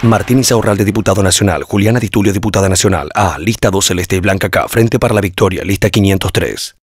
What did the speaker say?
Martín Insaurralde, diputado nacional. Juliana Di Tulio, diputada nacional. A. Lista 2, Celeste y Blanca K. Frente para la Victoria. Lista 503.